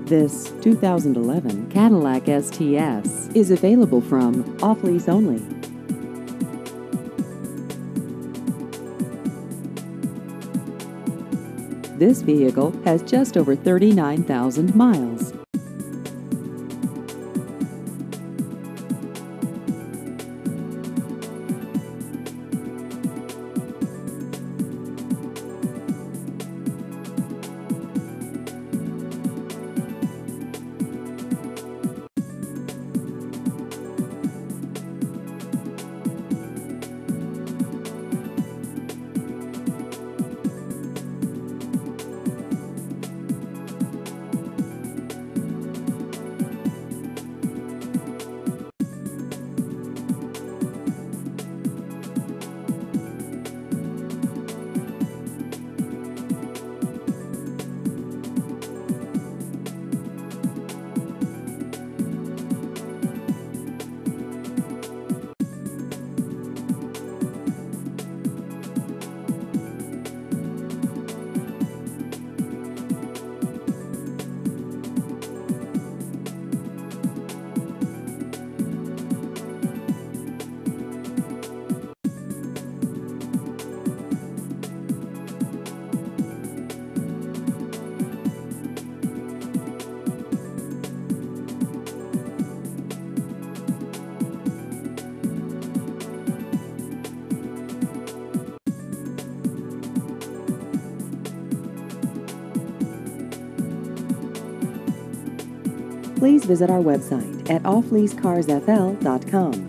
This 2011 Cadillac STS is available from off-lease only. This vehicle has just over 39,000 miles. Please visit our website at offleasecarsfl.com.